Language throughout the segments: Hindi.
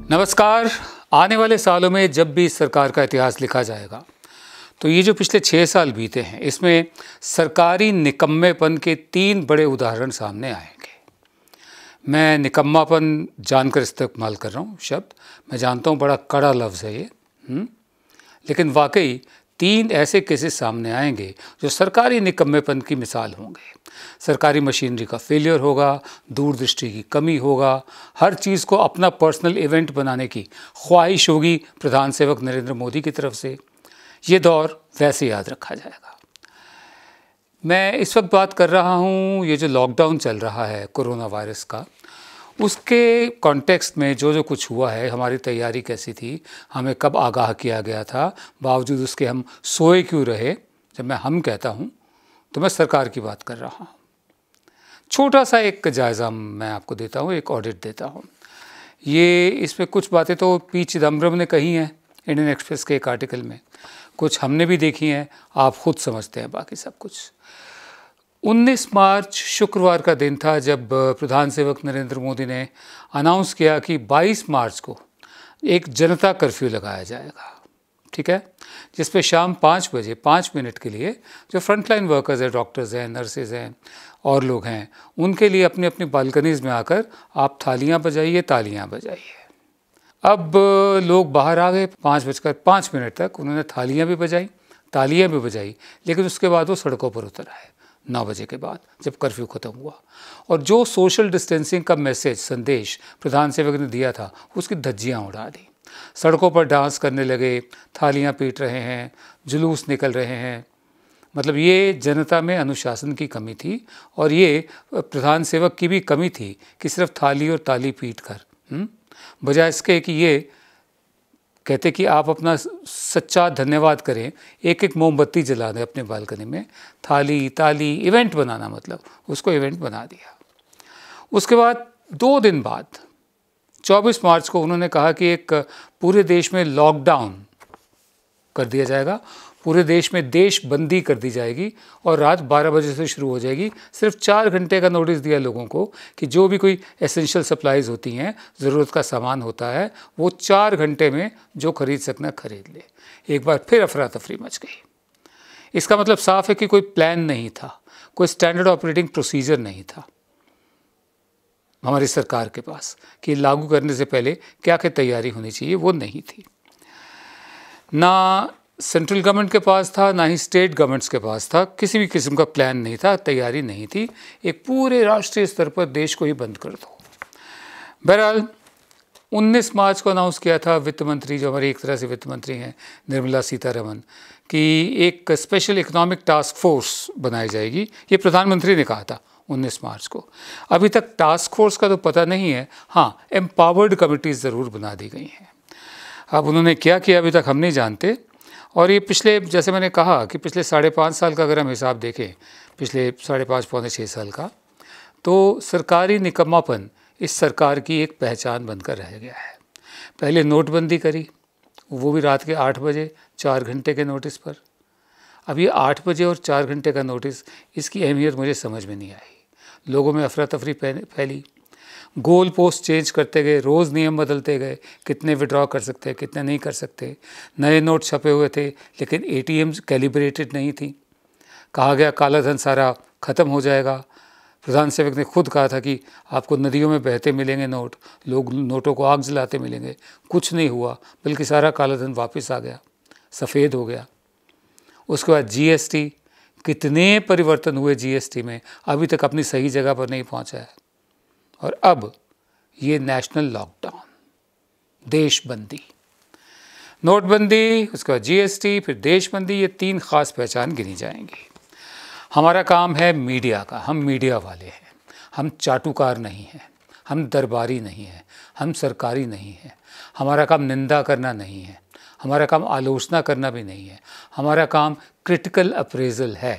नमस्कार। आने वाले सालों में जब भी सरकार का इतिहास लिखा जाएगा तो ये जो पिछले 6 साल बीते हैं इसमें सरकारी निकम्मेपन के 3 बड़े उदाहरण सामने आएंगे। मैं निकम्मापन जानकर इस्तेमाल कर रहा हूँ शब्द, मैं जानता हूँ बड़ा कड़ा लफ्ज़ है ये, लेकिन वाकई 3 ऐसे केसेस सामने आएंगे जो सरकारी निकम्मेपन की मिसाल होंगे। सरकारी मशीनरी का फेलियर होगा, दूरदृष्टि की कमी होगा, हर चीज़ को अपना पर्सनल इवेंट बनाने की ख्वाहिश होगी प्रधान सेवक नरेंद्र मोदी की तरफ से। ये दौर वैसे याद रखा जाएगा। मैं इस वक्त बात कर रहा हूँ ये जो लॉकडाउन चल रहा है कोरोना वायरस का, उसके कॉन्टेक्स्ट में जो कुछ हुआ है, हमारी तैयारी कैसी थी, हमें कब आगाह किया गया था, बावजूद उसके हम सोए क्यों रहे। जब मैं हम कहता हूँ तो मैं सरकार की बात कर रहा हूँ। छोटा सा एक जायज़ा मैं आपको देता हूँ, एक ऑडिट देता हूँ। ये इसमें कुछ बातें तो पी चिदम्बरम ने कही हैं इंडियन एक्सप्रेस के एक आर्टिकल में, कुछ हमने भी देखी हैं, आप खुद समझते हैं बाकी सब कुछ। 19 मार्च शुक्रवार का दिन था जब प्रधान सेवक नरेंद्र मोदी ने अनाउंस किया कि 22 मार्च को एक जनता कर्फ्यू लगाया जाएगा, ठीक है, जिस पे शाम 5 बजे 5 मिनट के लिए जो फ्रंटलाइन वर्कर्स हैं, डॉक्टर्स हैं, नर्सेज हैं और लोग हैं, उनके लिए अपनी अपनी बालकनीज़ में आकर आप थालियां बजाइए, तालियां बजाइए। अब लोग बाहर आ गए, 5:05 तक उन्होंने थालियां भी बजाई, तालियां भी बजाई, लेकिन उसके बाद वो सड़कों पर उतर आए 9 बजे के बाद जब कर्फ्यू ख़त्म हुआ। और जो सोशल डिस्टेंसिंग का मैसेज संदेश प्रधान सेवक ने दिया था उसकी धज्जियाँ उड़ा दी। सड़कों पर डांस करने लगे, थालियां पीट रहे हैं, जुलूस निकल रहे हैं। मतलब ये जनता में अनुशासन की कमी थी और ये प्रधान सेवक की भी कमी थी कि सिर्फ थाली और ताली पीट कर बजाय इसके कि ये कहते कि आप अपना सच्चा धन्यवाद करें, एक एक मोमबत्ती जला दें अपने बालकनी में, थाली ताली इवेंट बनाना, मतलब उसको इवेंट बना दिया। उसके बाद 2 दिन बाद 24 मार्च को उन्होंने कहा कि एक पूरे देश में लॉकडाउन कर दिया जाएगा, पूरे देश में देशबंदी कर दी जाएगी और रात 12 बजे से शुरू हो जाएगी। सिर्फ 4 घंटे का नोटिस दिया लोगों को कि जो भी कोई एसेंशियल सप्लाईज होती हैं, ज़रूरत का सामान होता है, वो 4 घंटे में जो खरीद सकना खरीद ले। एक बार फिर अफरा तफरी मच गई। इसका मतलब साफ है कि कोई प्लान नहीं था, कोई स्टैंडर्ड ऑपरेटिंग प्रोसीजर नहीं था हमारी सरकार के पास कि लागू करने से पहले क्या क्या तैयारी होनी चाहिए, वो नहीं थी। ना सेंट्रल गवर्नमेंट के पास था, ना ही स्टेट गवर्नमेंट्स के पास था, किसी भी किस्म का प्लान नहीं था, तैयारी नहीं थी। एक पूरे राष्ट्रीय स्तर पर देश को ही बंद कर दो। बहरहाल 19 मार्च को अनाउंस किया था वित्त मंत्री, जो हमारी एक तरह से वित्त मंत्री हैं, निर्मला सीतारमण, कि एक स्पेशल इकोनॉमिक टास्क फोर्स बनाई जाएगी। ये प्रधानमंत्री ने कहा था 19 मार्च को। अभी तक टास्क फोर्स का तो पता नहीं है, हाँ एम्पावर्ड कमिटीज़ ज़रूर बना दी गई हैं। अब उन्होंने क्या किया अभी तक हम नहीं जानते। और ये पिछले, जैसे मैंने कहा कि पिछले 5.5 साल का अगर हम हिसाब देखें, पिछले 5.5 पौने 6 साल का, तो सरकारी निकम्मापन इस सरकार की एक पहचान बनकर रह गया है। पहले नोटबंदी करी, वो भी रात के 8 बजे 4 घंटे के नोटिस पर। अब ये 8 बजे और 4 घंटे का नोटिस, इसकी अहमियत मुझे समझ में नहीं आई। लोगों में अफरा तफरी फैली, गोल पोस्ट चेंज करते गए, रोज़ नियम बदलते गए, कितने विड्रॉ कर सकते हैं, कितने नहीं कर सकते। नए नोट छपे हुए थे लेकिन ATMs कैलिब्रेटेड नहीं थी। कहा गया काला धन सारा ख़त्म हो जाएगा। प्रधान सेवक ने खुद कहा था कि आपको नदियों में बहते मिलेंगे नोट, लोग नोटों को आग जलाते मिलेंगे। कुछ नहीं हुआ, बल्कि सारा काला धन वापस आ गया, सफ़ेद हो गया। उसके बाद GST, कितने परिवर्तन हुए GST में, अभी तक अपनी सही जगह पर नहीं पहुँचा है। और अब ये नेशनल लॉकडाउन, देशबंदी, नोटबंदी, उसके बाद GST, फिर देशबंदी, ये 3 खास पहचान गिनी जाएंगी। हमारा काम है मीडिया का, हम मीडिया वाले हैं, हम चाटुकार नहीं हैं, हम दरबारी नहीं हैं, हम सरकारी नहीं हैं। हमारा काम निंदा करना नहीं है, हमारा काम आलोचना करना भी नहीं है। हमारा काम क्रिटिकल अप्रेजल है,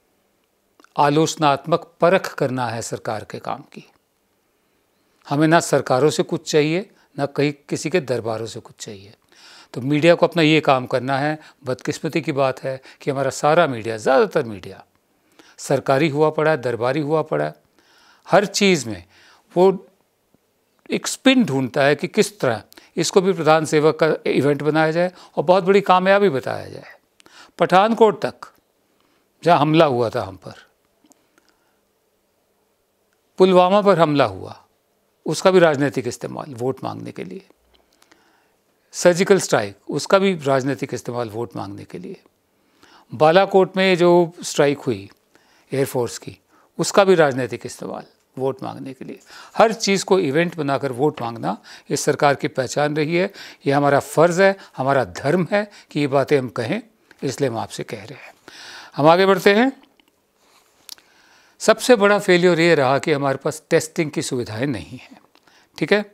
आलोचनात्मक परख करना है सरकार के काम की। हमें ना सरकारों से कुछ चाहिए, ना कहीं किसी के दरबारों से कुछ चाहिए। तो मीडिया को अपना ये काम करना है। बदकिस्मती की बात है कि हमारा सारा मीडिया, ज़्यादातर मीडिया सरकारी हुआ पड़ा है, दरबारी हुआ पड़ा है। हर चीज़ में वो एक स्पिन ढूंढता है कि किस तरह इसको भी प्रधान सेवक का इवेंट बनाया जाए और बहुत बड़ी कामयाबी बताया जाए। पठानकोट तक जहाँ हमला हुआ था हम पर, पुलवामा पर हमला हुआ, उसका भी राजनीतिक इस्तेमाल वोट मांगने के लिए। सर्जिकल स्ट्राइक, उसका भी राजनीतिक इस्तेमाल वोट मांगने के लिए। बालाकोट में जो स्ट्राइक हुई एयरफोर्स की, उसका भी राजनीतिक इस्तेमाल वोट मांगने के लिए। हर चीज़ को इवेंट बनाकर वोट मांगना इस सरकार की पहचान रही है। ये हमारा फ़र्ज़ है, हमारा धर्म है कि ये बातें हम कहें, इसलिए हम आपसे कह रहे हैं। हम आगे बढ़ते हैं। सबसे बड़ा फेलियर ये रहा कि हमारे पास टेस्टिंग की सुविधाएं नहीं हैं। ठीक है,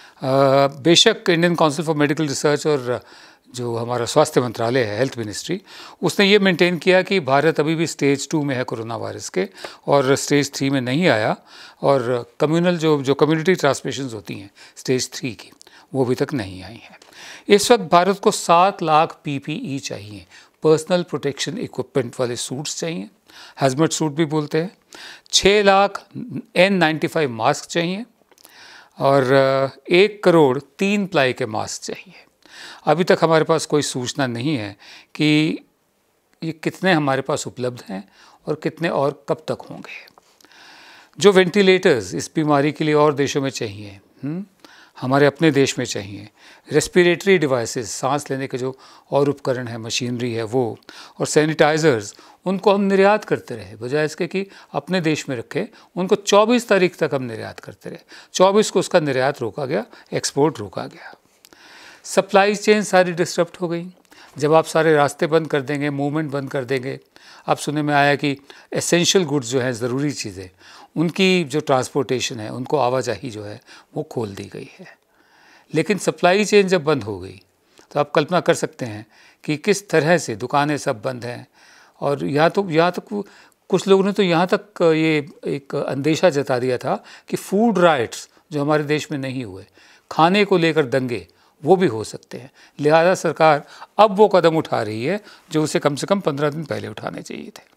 बेशक Indian Council for Medical Research और जो हमारा स्वास्थ्य मंत्रालय है, हेल्थ मिनिस्ट्री, उसने ये मेंटेन किया कि भारत अभी भी स्टेज 2 में है कोरोना वायरस के, और स्टेज 3 में नहीं आया, और कम्युनल जो कम्युनिटी ट्रांसमिशंस होती हैं स्टेज 3 की, वो अभी तक नहीं आई हैं। इस वक्त भारत को 7 लाख PPE चाहिए, पर्सनल प्रोटेक्शन इक्विपमेंट वाले सूट्स चाहिए, हैजमेट सूट भी बोलते हैं। 6 लाख N95 मास्क चाहिए, और 1 करोड़ 3 प्लाई के मास्क चाहिए। अभी तक हमारे पास कोई सूचना नहीं है कि ये कितने हमारे पास उपलब्ध हैं और कितने और कब तक होंगे। जो वेंटिलेटर्स इस बीमारी के लिए और देशों में चाहिए, हमारे अपने देश में चाहिए। रेस्पिरेटरी डिवाइसेस, सांस लेने के जो और उपकरण है, मशीनरी है वो, और सैनिटाइज़र्स, उनको हम निर्यात करते रहे, बजाय इसके कि अपने देश में रखें। उनको 24 तारीख तक हम निर्यात करते रहे। 24 को उसका निर्यात रोका गया, एक्सपोर्ट रोका गया। सप्लाई चेन सारी डिस्टर्ब हो गई। जब आप सारे रास्ते बंद कर देंगे, मूवमेंट बंद कर देंगे, अब सुनने में आया कि एसेंशियल गुड्स जो हैं, ज़रूरी चीज़ें, उनकी जो ट्रांसपोर्टेशन है, उनको आवाजाही जो है वो खोल दी गई है। लेकिन सप्लाई चेन जब बंद हो गई तो आप कल्पना कर सकते हैं कि किस तरह से दुकानें सब बंद हैं। और यहाँ तक कुछ लोगों ने तो यहाँ तक ये एक अंदेशा जता दिया था कि फूड राइट्स जो हमारे देश में नहीं हुए, खाने को लेकर दंगे, वो भी हो सकते हैं। लिहाजा सरकार अब वो कदम उठा रही है जो उसे कम से कम 15 दिन पहले उठाने चाहिए थे।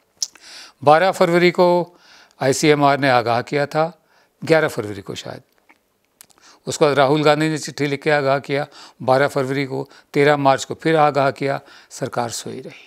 12 फरवरी को ICMR ने आगाह किया था, 11 फरवरी को शायद, उसके बाद राहुल गांधी ने चिट्ठी लिख के आगाह किया, 12 फरवरी को, 13 मार्च को फिर आगाह किया, सरकार सोई रही।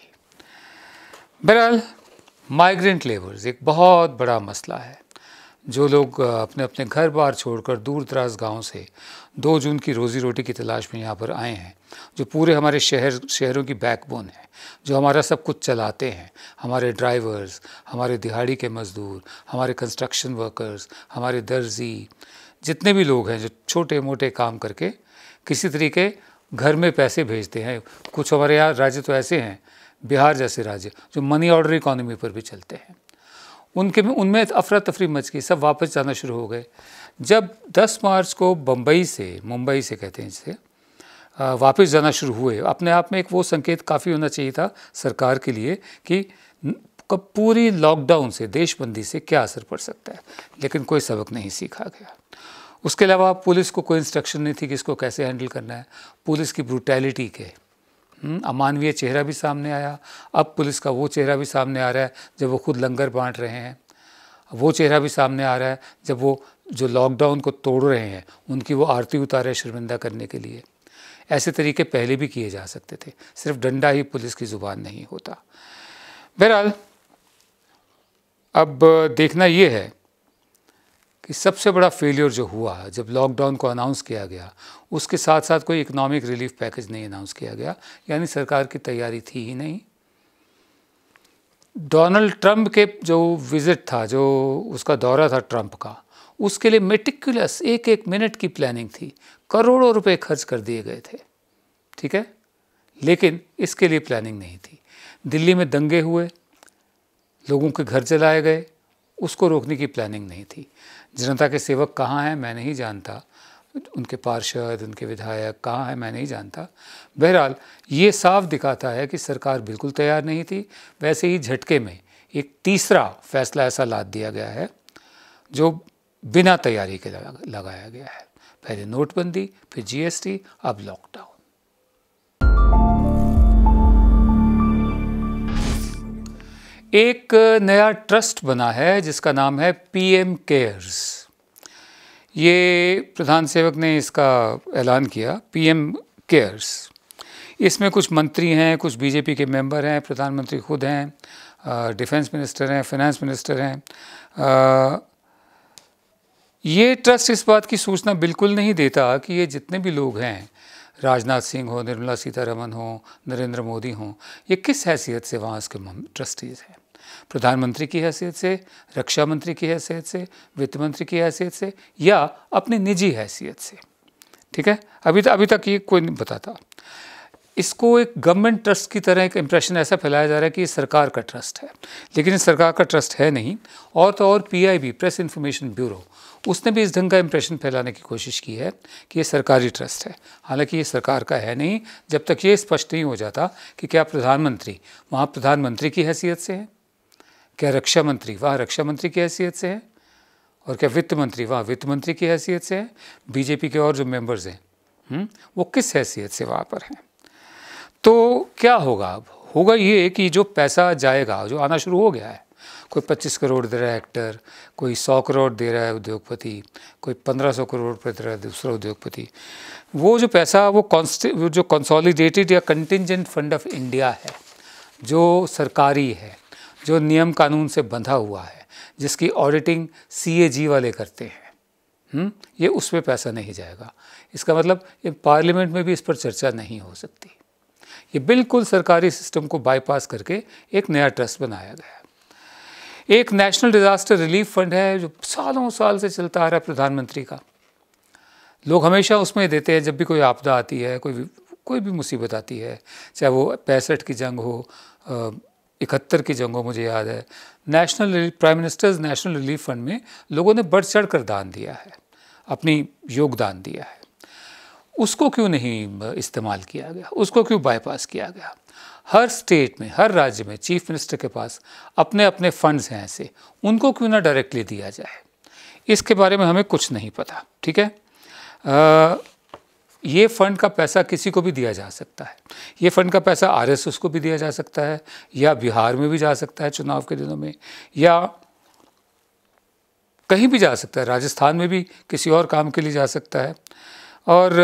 बहरहाल माइग्रेंट लेबर्स एक बहुत बड़ा मसला है। जो लोग अपने अपने घर बार छोड़कर दूर दराज गाँव से 2 जून की रोज़ी रोटी की तलाश में यहाँ पर आए हैं, जो पूरे हमारे शहरों की बैकबोन है, जो हमारा सब कुछ चलाते हैं, हमारे ड्राइवर्स, हमारे दिहाड़ी के मज़दूर, हमारे कंस्ट्रक्शन वर्कर्स, हमारे दर्जी, जितने भी लोग हैं जो छोटे मोटे काम करके किसी तरीके घर में पैसे भेजते हैं। कुछ हमारे यहाँ राज्य तो ऐसे हैं, बिहार जैसे राज्य, जो मनी ऑर्डर इकॉनमी पर भी चलते हैं, उनमें अफरा तफरी मच गई, सब वापस जाना शुरू हो गए। जब 10 मार्च को मुंबई से कहते हैं इसे, वापस जाना शुरू हुए, अपने आप में एक वो संकेत काफ़ी होना चाहिए था सरकार के लिए कि पूरी लॉकडाउन से, देशबंदी से क्या असर पड़ सकता है, लेकिन कोई सबक नहीं सीखा गया। उसके अलावा पुलिस को कोई इंस्ट्रक्शन नहीं थी कि इसको कैसे हैंडल करना है। पुलिस की ब्रूटैलिटी के अमानवीय चेहरा भी सामने आया। अब पुलिस का वो चेहरा भी सामने आ रहा है जब वो खुद लंगर बांट रहे हैं। वो चेहरा भी सामने आ रहा है जब वो जो लॉकडाउन को तोड़ रहे हैं उनकी वो आरती उतारे शर्मिंदा करने के लिए। ऐसे तरीके पहले भी किए जा सकते थे, सिर्फ डंडा ही पुलिस की ज़ुबान नहीं होता। बहरहाल अब देखना ये है कि सबसे बड़ा फेलियर जो हुआ जब लॉकडाउन को अनाउंस किया गया, उसके साथ साथ कोई इकोनॉमिक रिलीफ पैकेज नहीं अनाउंस किया गया, यानी सरकार की तैयारी थी ही नहीं। डोनाल्ड ट्रंप के जो विज़िट था, जो उसका दौरा था ट्रंप का, उसके लिए मेटिकुलस एक एक मिनट की प्लानिंग थी, करोड़ों रुपए खर्च कर दिए गए थे, ठीक है, लेकिन इसके लिए प्लानिंग नहीं थी। दिल्ली में दंगे हुए, लोगों के घर जलाए गए, उसको रोकने की प्लानिंग नहीं थी। जनता के सेवक कहाँ हैं मैं नहीं जानता, उनके पार्षद, उनके विधायक कहाँ हैं मैं नहीं जानता। बहरहाल ये साफ दिखाता है कि सरकार बिल्कुल तैयार नहीं थी। वैसे ही झटके में एक तीसरा फैसला ऐसा लाद दिया गया है जो बिना तैयारी के लगाया गया है। पहले नोटबंदी, फिर GST, अब लॉकडाउन। एक नया ट्रस्ट बना है जिसका नाम है PM केयर्स। ये प्रधान सेवक ने इसका ऐलान किया, पीएम केयर्स। इसमें कुछ मंत्री हैं, कुछ बीजेपी के मेंबर हैं, प्रधानमंत्री खुद हैं, डिफेंस मिनिस्टर हैं, फाइनेंस मिनिस्टर हैं। ये ट्रस्ट इस बात की सूचना बिल्कुल नहीं देता कि ये जितने भी लोग हैं, राजनाथ सिंह हो, निर्मला सीतारमण हो, नरेंद्र मोदी हो, ये किस हैसियत से वहाँ उसके ट्रस्टीज़ हैं। प्रधानमंत्री की हैसियत से, रक्षा मंत्री की हैसियत से, वित्त मंत्री की हैसियत से, या अपनी निजी हैसियत से। ठीक है, अभी तक ये कोई नहीं बताता। इसको एक गवर्नमेंट ट्रस्ट की तरह एक इम्प्रेशन ऐसा फैलाया जा रहा है कि ये सरकार का ट्रस्ट है, लेकिन ये सरकार का ट्रस्ट है नहीं। और तो और PIB, प्रेस इन्फॉर्मेशन ब्यूरो, उसने भी इस ढंग का इम्प्रेशन फैलाने की कोशिश की है कि ये सरकारी ट्रस्ट है, हालांकि ये सरकार का है नहीं, जब तक ये स्पष्ट नहीं हो जाता कि क्या प्रधानमंत्री वहाँ प्रधानमंत्री की हैसियत से है, क्या रक्षा मंत्री वहाँ रक्षा मंत्री की हैसियत से है, और क्या वित्त मंत्री वहाँ वित्त मंत्री की हैसियत से है, बीजेपी के और जो मेंबर्स हैं वो किस हैसियत से वहाँ पर हैं। तो क्या होगा अब? होगा ये कि जो पैसा जाएगा, जो आना शुरू हो गया है, कोई 25 करोड़ दे रहा है एक्टर, कोई 100 करोड़ दे रहा है उद्योगपति, कोई 1500 करोड़ रुपये दे रहा है दूसरा उद्योगपति, वो जो पैसा वो जो कंसोलिडेटेड या कंटिजेंट फंड ऑफ इंडिया है, जो सरकारी है, जो नियम कानून से बंधा हुआ है, जिसकी ऑडिटिंग CAG वाले करते हैं, ये उसमें पैसा नहीं जाएगा। इसका मतलब ये पार्लियामेंट में भी इस पर चर्चा नहीं हो सकती। ये बिल्कुल सरकारी सिस्टम को बाईपास करके एक नया ट्रस्ट बनाया गया है। एक नेशनल डिज़ास्टर रिलीफ फंड है जो सालों साल से चलता आ रहा है प्रधानमंत्री का। लोग हमेशा उसमें देते हैं, जब भी कोई आपदा आती है, कोई भी मुसीबत आती है, चाहे वो 65 की जंग हो, 71 की जंग हो, मुझे याद है, Prime Minister's National Relief Fund में लोगों ने बढ़ चढ़ कर दान दिया है, अपनी योगदान दिया है। उसको क्यों नहीं इस्तेमाल किया गया, उसको क्यों बाईपास किया गया? हर स्टेट में, हर राज्य में चीफ मिनिस्टर के पास अपने अपने फंड्स हैं ऐसे, उनको क्यों ना डायरेक्टली दिया जाए? इसके बारे में हमें कुछ नहीं पता। ठीक है, ये फंड का पैसा किसी को भी दिया जा सकता है। ये फंड का पैसा RSS को भी दिया जा सकता है, या बिहार में भी जा सकता है चुनाव के दिनों में, या कहीं भी जा सकता है, राजस्थान में भी किसी और काम के लिए जा सकता है। और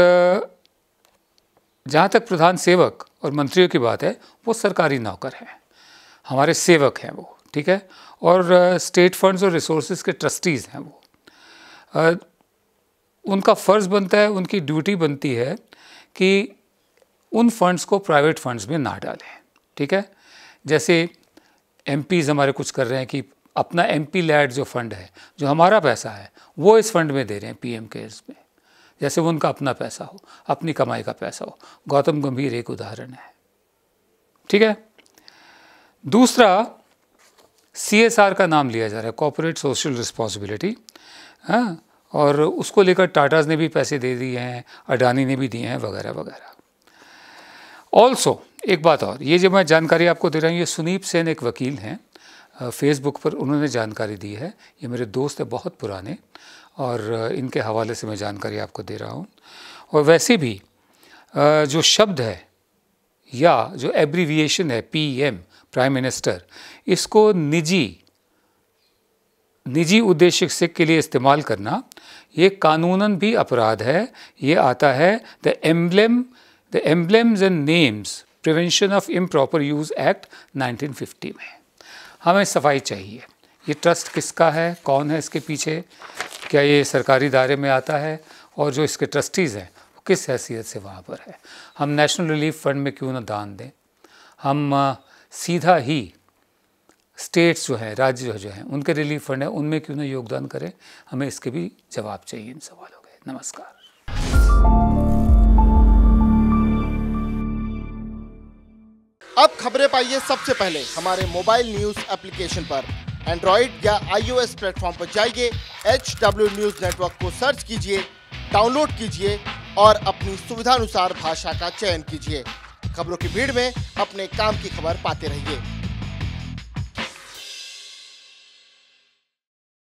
जहाँ तक प्रधान सेवक और मंत्रियों की बात है, वो सरकारी नौकर हैं, हमारे सेवक हैं वो। ठीक है, और स्टेट फंड्स और रिसोर्सेज के ट्रस्टीज़ हैं वो। उनका फ़र्ज़ बनता है, उनकी ड्यूटी बनती है कि उन फंड्स को प्राइवेट फंड्स में ना डालें। ठीक है, जैसे MPs हमारे कुछ कर रहे हैं कि अपना MP लैड जो फंड है, जो हमारा पैसा है, वो इस फंड में दे रहे हैं, PM केयर्स में, जैसे वो उनका अपना पैसा हो, अपनी कमाई का पैसा हो। गौतम गंभीर एक उदाहरण है। ठीक है, दूसरा CSR का नाम लिया जा रहा है, कॉर्पोरेट सोशल रिस्पॉन्सिबिलिटी। हाँ, और उसको लेकर टाटाज़ ने भी पैसे दे दिए हैं, अडानी ने भी दिए हैं, वगैरह वगैरह। ऑल्सो एक बात और, ये जो मैं जानकारी आपको दे रहा हूँ, ये सुनीप सेन एक वकील हैं, फेसबुक पर उन्होंने जानकारी दी है। ये मेरे दोस्त हैं बहुत पुराने, और इनके हवाले से मैं जानकारी आपको दे रहा हूँ। और वैसे भी जो शब्द है या जो एब्रीविएशन है PM, प्राइम मिनिस्टर, इसको निजी उद्देश्य से के लिए इस्तेमाल करना ये कानूनन भी अपराध है। ये आता है the Emblems and Names Prevention of Improper Use Act 1950 में। हमें सफाई चाहिए, ये ट्रस्ट किसका है, कौन है इसके पीछे, क्या ये सरकारी दायरे में आता है, और जो इसके ट्रस्टीज़ हैं वो किस हैसियत से वहाँ पर है। हम नेशनल रिलीफ फंड में क्यों ना दान दें, हम सीधा ही स्टेट्स जो हैं, राज्य जो हैं, उनके रिलीफ फंड है, उनमें क्यों ना योगदान करें। हमें इसके भी जवाब चाहिए इन सवालों के। नमस्कार। अब खबरें पाइए सबसे पहले हमारे मोबाइल न्यूज एप्लीकेशन पर। एंड्रॉइड या iOS प्लेटफॉर्म पर जाइए, HW न्यूज नेटवर्क को सर्च कीजिए, डाउनलोड कीजिए और अपनी सुविधानुसार भाषा का चयन कीजिए। खबरों की भीड़ में अपने काम की खबर पाते रहिए।